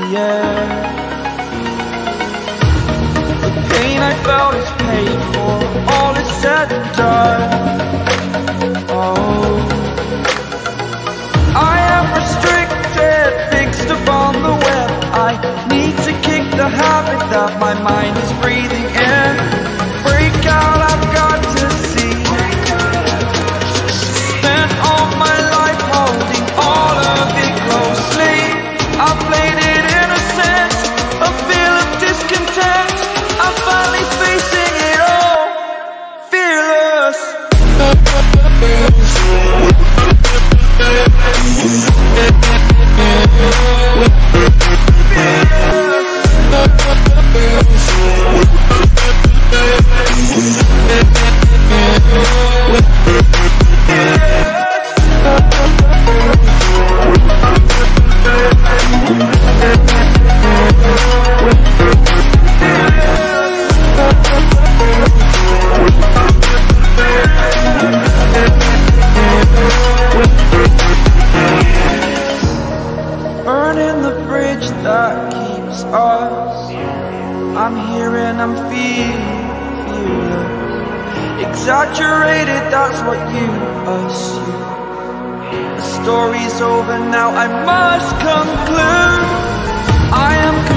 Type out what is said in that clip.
air. The pain I felt is paid for, all is said and done. Oh, I am restricted, fixed upon the web. I need to kick the habit that my mind is breathing in. Break out, I've got to see. Spent all my life holding all of it closely. I played it innocent, a feel of discontent. I'm finally facing it all, fearless. Burning the bridge that keeps us. I'm here and I'm feeling exaggerated, that's what you assume. The story's over now, I must conclude. I am